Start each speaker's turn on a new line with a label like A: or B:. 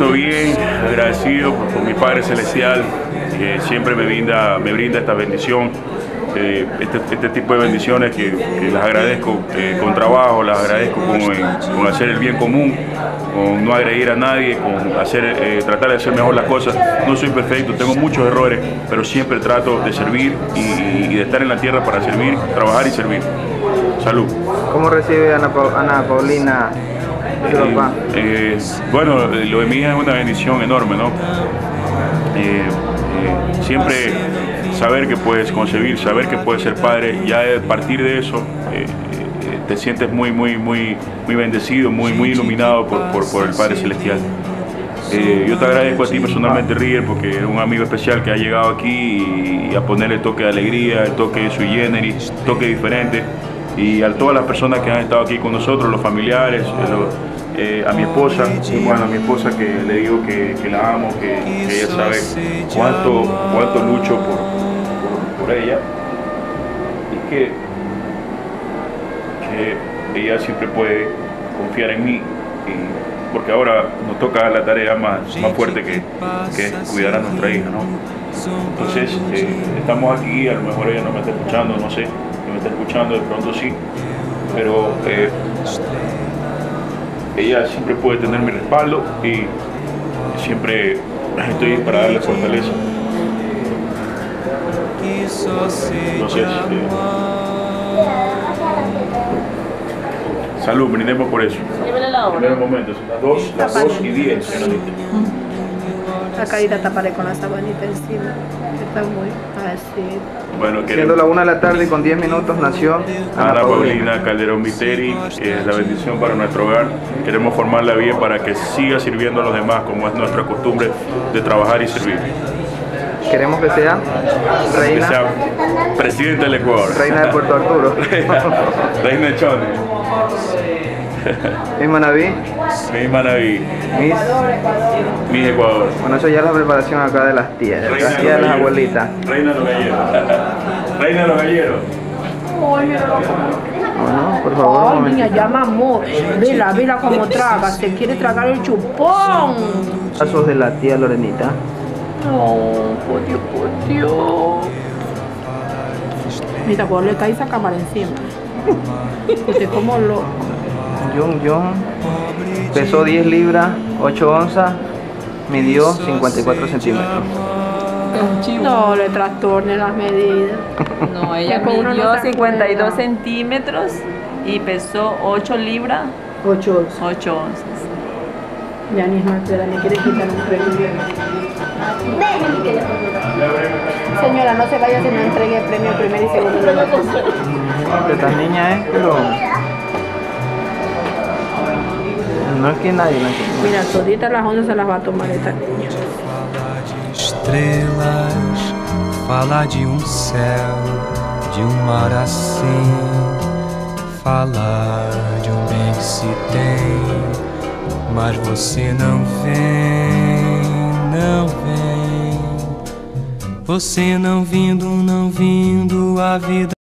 A: siento bien, agradecido por mi Padre Celestial, que siempre me brinda esta bendición, este tipo de bendiciones que las agradezco con trabajo, las agradezco con hacer el bien común, con no agredir a nadie, con tratar de hacer mejor las cosas. No soy perfecto, tengo muchos errores, pero siempre trato de servir y de estar en la tierra para servir, trabajar y servir. Salud.
B: ¿Cómo recibe Ana Paulina?
A: Bueno, lo de mi hija es una bendición enorme, ¿no? Siempre saber que puedes concebir, saber que puedes ser padre, ya a partir de eso te sientes muy bendecido, muy iluminado por el Padre Celestial. Yo te agradezco a ti personalmente, Rier, porque eres un amigo especial que ha llegado aquí y a ponerle el toque de alegría, el toque sui generis, el toque diferente. Y a todas las personas que han estado aquí con nosotros, los familiares, a mi esposa, bueno, a mi esposa que le digo que la amo, que ella sabe cuánto lucho por ella y que ella siempre puede confiar en mí, porque ahora nos toca la tarea más fuerte que es cuidar a nuestra hija, ¿no? Entonces estamos aquí, a lo mejor ella no me está escuchando, no sé, me está escuchando, de pronto sí, pero ella siempre puede tener mi respaldo y siempre estoy para darle fortaleza. Entonces, salud, brindemos por eso. Primer momento, son las 2:10, señorita.
C: La carita taparé con la sabanita encima, que está muy así.
A: Bueno,
B: siendo la 1 de la tarde y con 10 minutos nació
A: Ana Paulina Calderón Viteri, que es la bendición para nuestro hogar. Queremos formarla bien para que siga sirviendo a los demás, como es nuestra costumbre de trabajar y servir.
B: Queremos que sea reina.
A: Que sea presidente del Ecuador.
B: Reina de Puerto Arturo.
A: Reina de Chone.
B: Miss Manaví.
A: Miss Manaví. Miss Ecuador.
B: Bueno, eso ya es la preparación acá de las tías, las tías de las abuelitas.
A: Reina de los galleros. Reina de los galleros.
B: Bueno, por favor.
C: Ay, niña, ya mamó. Vela como traga. Se quiere tragar el chupón.
B: Pasos de la tía Lorenita.
C: No, por Dios. Mira, cuando le cae esa cámara encima. Usted como loco.
B: Jung pesó 10 libras, 8 onzas, midió 54 centímetros.
C: No le trastorne las medidas.
D: No, ella midió 52 centímetros y pesó 8 libras,
C: 8
D: onzas.
C: Ya ni más, me quiere quitar un premio. Señora, no se vaya si no entregue el premio primero y segundo lugar.
B: Esta niña es, pero no es que nadie la entiende.
C: Mira, toditas las ondas se las va a tomar esta niña.
E: Estrelas, fala de céu, de mar assim, falar de bem que se tem, mas você não vem. Você não vindo, a vida